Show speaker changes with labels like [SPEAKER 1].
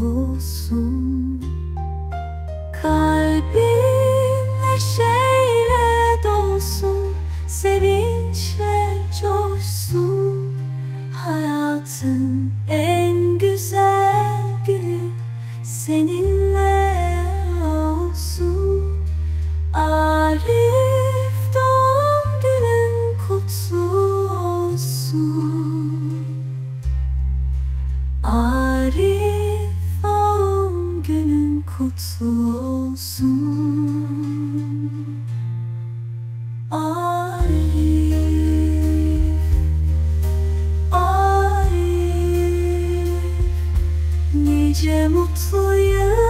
[SPEAKER 1] olsun. Kalbin neşeyle dolsun, sevinçle coşsun. Hayatın en güzel günü seninle olsun. Arif, doğum günün kutlu olsun. Arif, doğum günün kutlu olsun. Arif, Arif, nice mutlu yıllar